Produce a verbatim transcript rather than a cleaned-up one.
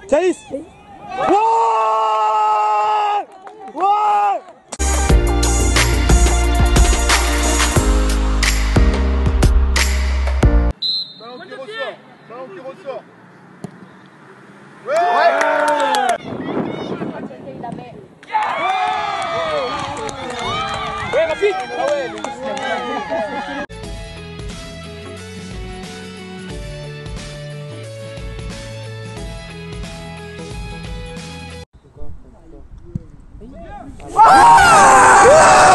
Chalice. Ouais. Ouais. Ballon qui ressort. Ballon qui ressort. Ouais. Ouais, rapide. Ah ouais. Ah